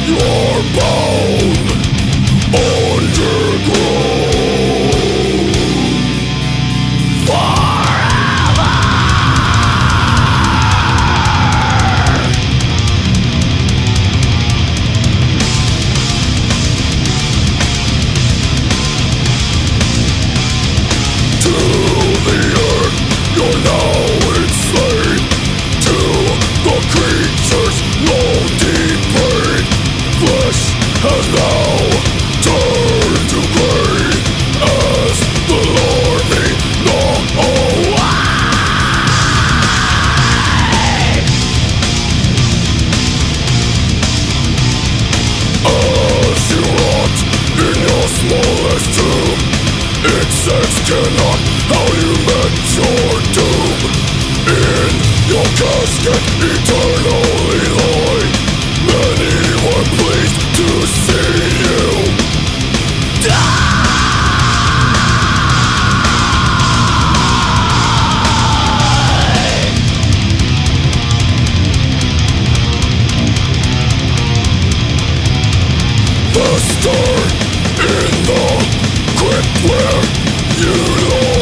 You're bound underground forever. To the earth, you're now enslaved. To the creatures, no deep pain. Flesh has now turned to grey as the larvae gnaw away. As you rot in your smallest tomb, insects cannot how you met your doom. In your casket eternally lie. Many were pleased to see you die. The star in the crypt where you lie.